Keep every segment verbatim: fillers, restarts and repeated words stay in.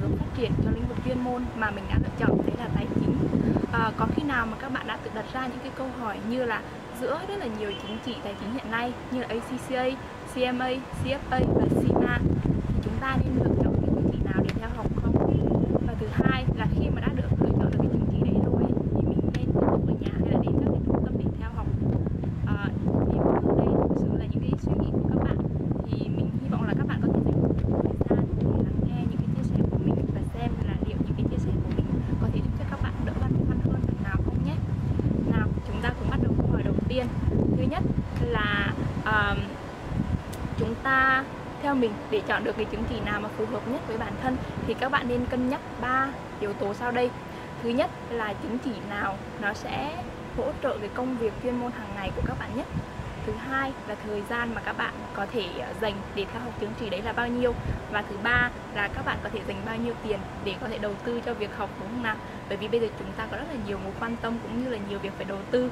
hướng phát triển cho lĩnh vực chuyên môn mà mình đã lựa chọn, đấy là tài chính. À, có khi nào mà các bạn đã tự đặt ra những cái câu hỏi như là giữa rất là nhiều chứng chỉ tài chính hiện nay như là a xê xê a, xê em a, xê ép a và xê em a thì chúng ta nên lựa chọn cái chứng chỉ nào để theo học không? Và thứ hai là khi mà đã được lựa chọn được cái chứng chỉ đấy rồi ấy, thì mình nên tiếp tục ở nhà hay là đến các cái trung tâm để theo học? À, thì đây thực sự là những cái suy nghĩ của các bạn, thì mình hy vọng là các bạn có thể dành một thời gian để lắng nghe những cái chia sẻ của mình và xem là liệu những cái chia sẻ của mình có thể giúp cho các bạn đỡ băn khoăn hơn phần nào không nhé. Nào, chúng ta cùng bắt đầu câu hỏi đầu tiên. Thứ nhất là um, chúng ta theo mình để chọn được cái chứng chỉ nào mà phù hợp nhất với bản thân thì các bạn nên cân nhắc ba yếu tố sau đây. Thứ nhất là chứng chỉ nào nó sẽ hỗ trợ cái công việc chuyên môn hàng ngày của các bạn nhất. Thứ hai là thời gian mà các bạn có thể dành để theo học chứng chỉ đấy là bao nhiêu. Và thứ ba là các bạn có thể dành bao nhiêu tiền để có thể đầu tư cho việc học, đúng không nào? Bởi vì bây giờ chúng ta có rất là nhiều mối quan tâm cũng như là nhiều việc phải đầu tư.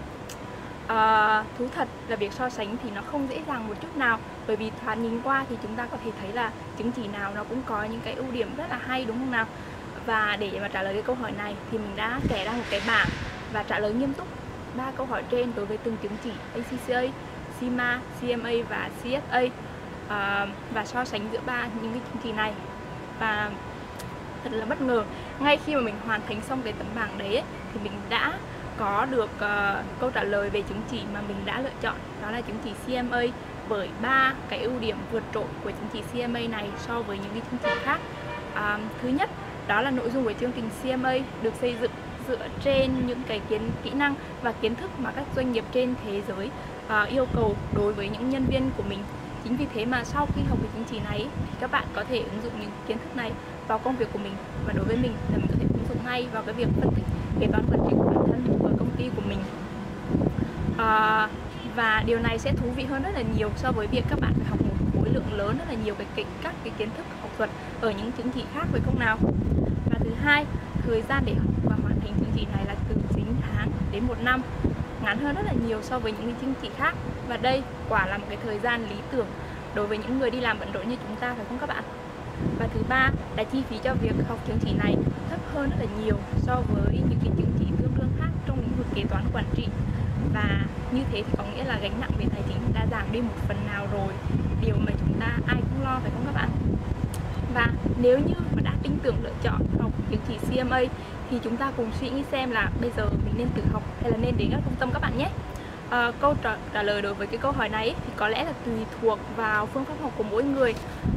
À, thú thật là việc so sánh thì nó không dễ dàng một chút nào, bởi vì thoáng nhìn qua thì chúng ta có thể thấy là chứng chỉ nào nó cũng có những cái ưu điểm rất là hay, đúng không nào? Và để mà trả lời cái câu hỏi này thì mình đã kẻ ra một cái bảng và trả lời nghiêm túc ba câu hỏi trên đối với từng chứng chỉ a xê xê a, xê em a, xê em a và xê ép a, à, và so sánh giữa ba những cái chứng chỉ này. Và thật là bất ngờ, ngay khi mà mình hoàn thành xong cái tấm bảng đấy ấy, thì mình đã có được uh, câu trả lời về chứng chỉ mà mình đã lựa chọn, đó là chứng chỉ xê em a, bởi ba cái ưu điểm vượt trội của chứng chỉ xê em a này so với những cái chứng chỉ khác. À, thứ nhất, đó là nội dung của chương trình xê em a được xây dựng dựa trên những cái kiến kỹ năng và kiến thức mà các doanh nghiệp trên thế giới uh, yêu cầu đối với những nhân viên của mình. Chính vì thế mà sau khi học cái chứng chỉ này thì các bạn có thể ứng dụng những kiến thức này vào công việc của mình, và đối với mình là mình có thể ứng dụng ngay vào cái việc phân tích kế toán quản trị của bản thân của công ty của mình. À, và điều này sẽ thú vị hơn rất là nhiều so với việc các bạn phải học một khối lượng lớn rất là nhiều cái, cái các cái kiến thức học thuật ở những chứng chỉ khác, phải không nào? Và thứ hai, thời gian để học và hoàn thành chứng chỉ này là từ chín tháng đến một năm, ngắn hơn rất là nhiều so với những cái chứng chỉ khác. Và đây quả là một cái thời gian lý tưởng đối với những người đi làm bận rộn như chúng ta, phải không các bạn? Và thứ ba là chi phí cho việc học chứng chỉ này thấp hơn rất là nhiều so với những cái chứng chỉ tương đương khác trong lĩnh vực kế toán quản trị. Và như thế thì có nghĩa là gánh nặng về tài chính đã giảm đi một phần nào rồi, điều mà chúng ta ai cũng lo, phải không các bạn? Và nếu như mà đã tin tưởng lựa chọn học chứng chỉ xê em a thì chúng ta cùng suy nghĩ xem là bây giờ mình nên tự học hay là nên đến các trung tâm các bạn nhé. À, câu trả, trả lời đối với cái câu hỏi này thì có lẽ là tùy thuộc vào phương pháp học của mỗi người,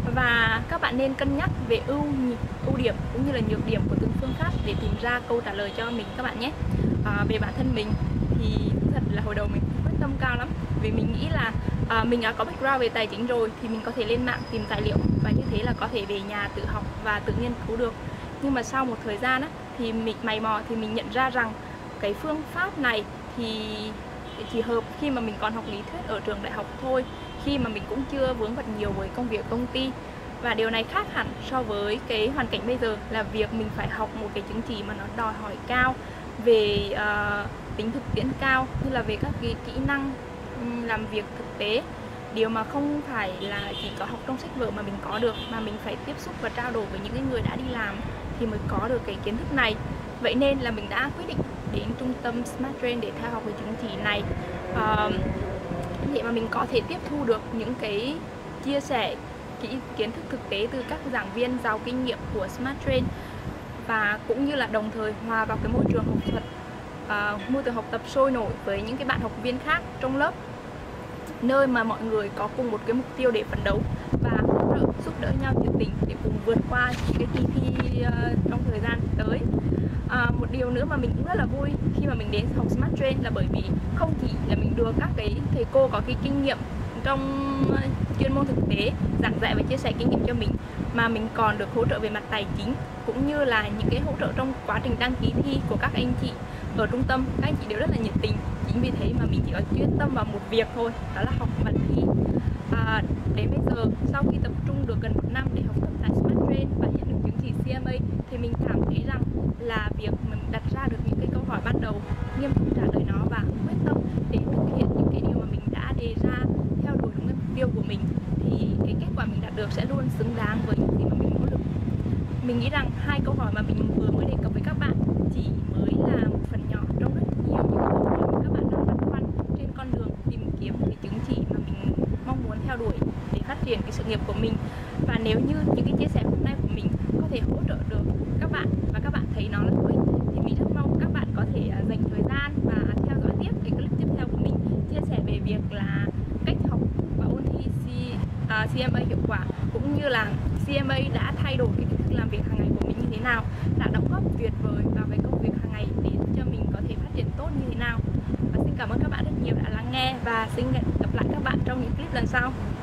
và các bạn nên cân nhắc về ưu ưu điểm cũng như là nhược điểm của từng phương pháp để tìm ra câu trả lời cho mình các bạn nhé. À, về bản thân mình thì thật là hồi đầu mình quyết tâm cao lắm, vì mình nghĩ là à, mình đã có background về tài chính rồi thì mình có thể lên mạng tìm tài liệu và như thế là có thể về nhà tự học và tự nghiên cứu được. Nhưng mà sau một thời gian á, thì mình mày mò thì mình nhận ra rằng cái phương pháp này thì chỉ hợp khi mà mình còn học lý thuyết ở trường đại học thôi, khi mà mình cũng chưa vướng bận nhiều với công việc công ty. Và điều này khác hẳn so với cái hoàn cảnh bây giờ là việc mình phải học một cái chứng chỉ mà nó đòi hỏi cao về uh, tính thực tiễn cao, như là về các cái kỹ năng um, làm việc thực tế, điều mà không phải là chỉ có học trong sách vở mà mình có được, mà mình phải tiếp xúc và trao đổi với những cái người đã đi làm thì mới có được cái kiến thức này. Vậy nên là mình đã quyết định đến trung tâm SmartTrain để theo học về chứng chỉ này, uh, để mà mình có thể tiếp thu được những cái chia sẻ kỹ kiến thức thực tế từ các giảng viên giàu kinh nghiệm của SmartTrain, và cũng như là đồng thời hòa vào cái môi trường học thuật, uh, môi trường học tập sôi nổi với những cái bạn học viên khác trong lớp, nơi mà mọi người có cùng một cái mục tiêu để phấn đấu và hỗ trợ giúp đỡ nhau nhiệt tình để cùng vượt qua cái kỳ thi uh, trong thời gian tới. À, một điều nữa mà mình cũng rất là vui khi mà mình đến học SmartTrain là bởi vì không chỉ là mình được các cái thầy cô có cái kinh nghiệm trong chuyên môn thực tế giảng dạy và chia sẻ kinh nghiệm cho mình, mà mình còn được hỗ trợ về mặt tài chính cũng như là những cái hỗ trợ trong quá trình đăng ký thi của các anh chị ở trung tâm. Các anh chị đều rất là nhiệt tình, chính vì thế mà mình chỉ có chuyên tâm vào một việc thôi, đó là học và thi. À, đến bây giờ sau khi tập trung được gần một năm để học tập tại SmartTrain và nhận được chứng chỉ xê em a thì mình cảm thấy rằng là việc mình đặt ra được những cái câu hỏi ban đầu, nghiêm túc trả lời nó và quyết tâm để thực hiện những cái điều mà mình đã đề ra theo đuổi đúng cái mục tiêu của mình, thì cái kết quả mình đạt được sẽ luôn xứng đáng với những gì mà mình nỗ lực. mình nghĩ rằng hai câu hỏi mà mình vừa mới đề cập với các bạn chỉ mới là một phần nhỏ trong rất nhiều những câu hỏi mà các bạn đang băn khoăn trên con đường tìm kiếm cái chứng chỉ mà mình mong muốn theo đuổi để phát triển cái sự nghiệp của mình. Và nếu như những cái chia sẻ hôm nay của mình có thể hỗ trợ được các bạn và các bạn thấy nó là hữu ích, thì mình rất mong các bạn có thể dành thời gian và theo dõi tiếp cái clip tiếp theo của mình, chia sẻ về việc là cách học và ôn thi xê em a hiệu quả, cũng như là xê em a đã thay đổi cái cách thức làm việc hàng ngày của mình như thế nào, đã đóng góp tuyệt vời vào cái công việc hàng ngày để cho mình có thể phát triển tốt như thế nào. Và xin cảm ơn các bạn rất nhiều đã lắng nghe, và xin gặp lại các bạn trong những clip lần sau.